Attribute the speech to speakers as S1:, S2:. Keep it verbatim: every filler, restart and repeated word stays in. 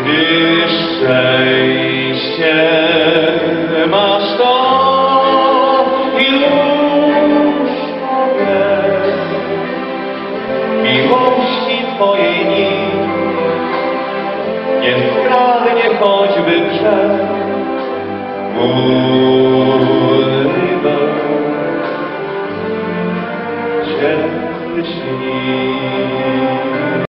S1: Gdy szczęście masz to już powiedz, miłości Twojej nikt nie skradnie choćby przez murny dom. Cię śni.